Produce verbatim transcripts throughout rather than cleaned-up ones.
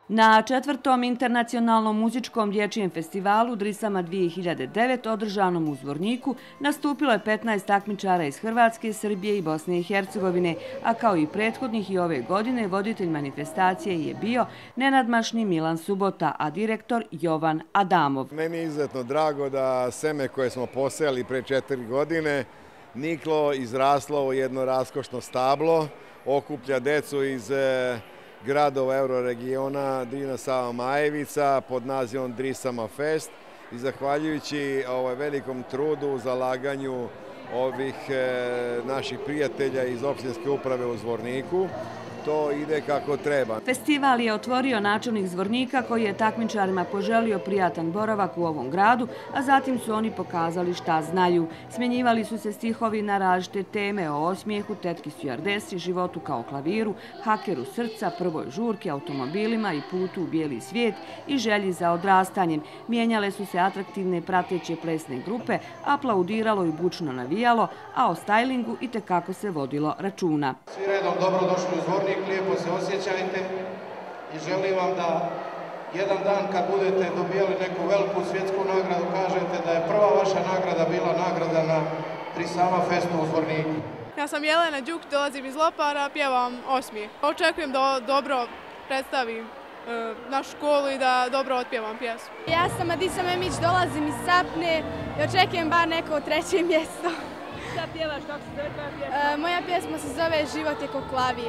Na četvrtom internacionalnom muzičkom dječjem festivalu Drisama dvije hiljade devet održanom u Zvorniku nastupilo je petnaest takmičara iz Hrvatske, Srbije i Bosne i Hercegovine, a kao i prethodnih i ove godine voditelj manifestacije je bio nenadmašni Milan Subota, a direktor Jovan Adamov. Meni je izuzetno drago da seme koje smo posejali pre četiri godine niklo, izraslo u jedno raskošno stablo, okuplja decu iz gradova Euroregiona, Drina, Sava, Majevica pod nazivom Drisama Fest i zahvaljujući ovaj velikom trudu, zalaganju ovih e, naših prijatelja iz opštinske uprave u Zvorniku, to ide kako treba. Festival je otvorio načelnik Zvornika koji je takmičarima poželio prijatan boravak u ovom gradu, a zatim su oni pokazali šta znaju. Smjenjivali su se stihovi na različite teme o osmijehu, tetki stjuardesi, životu kao klaviru, hakeru srca, prvoj žurki, automobilima i putu u bijeli svijet i želji za odrastanjem. Mijenjale su se atraktivne prateće plesne grupe, aplaudiralo i bučno navijalo, a o stajlingu itekako se vodilo računa. Svi redom dobrodošli u Zvornik. Lijepo se osjećajte i želim vam da jedan dan kad budete dobijali neku veliku svjetsku nagradu kažete da je prva vaša nagrada bila nagrada na Drisama Festu u Zvorniku. Ja sam Jelena Đuk, dolazim iz Lopara, pjevam Osmijeh. Očekujem da dobro predstavim e, našu školu i da dobro otpjevam pjesmu. Ja sam Adisa Memić, dolazim iz Sapne i očekujem bar neko treće mjesto. Šta pjevaš, kako se zove tvoja pjesma? E, moja pjesma se zove Život je ko klavir.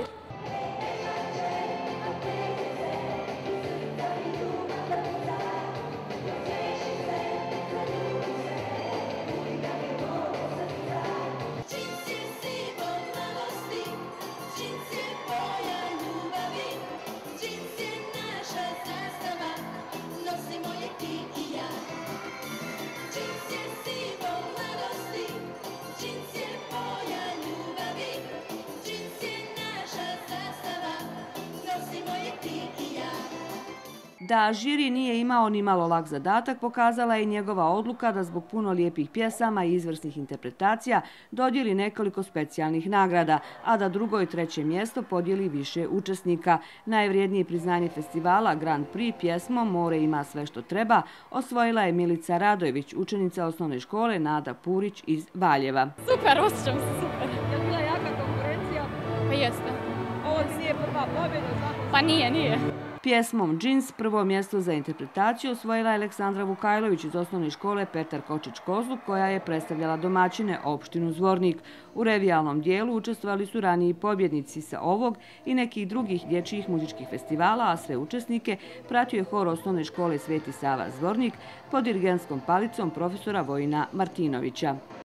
Da žiri nije imao ni malo lak zadatak, pokazala je njegova odluka da zbog puno lijepih pjesama i izvrsnih interpretacija dodijeli nekoliko specijalnih nagrada, a da drugo i treće mjesto podijeli više učesnika. Najvrijednije priznanje festivala Grand Prix pjesmom More ima sve što treba osvojila je Milica Radojević, učenica osnovne škole Nada Purić iz Valjeva. Super, osjećam se super. Je li bila jaka konkurencija? Pa jeste. Ovo ti nije prva pobjeda? Pa nije, nije. Pjesmom Džins prvo mjesto za interpretaciju osvojila je Aleksandra Vukajlović iz osnovne škole Petar Kočić-Kozluk koja je predstavljala domaćine opštinu Zvornik. U revijalnom dijelu učestvovali su raniji pobjednici sa ovog i nekih drugih dječjih muzičkih festivala, a sve učesnike pratio je hor osnovne škole Sveti Sava Zvornik pod dirigentskom palicom profesora Vojina Martinovića.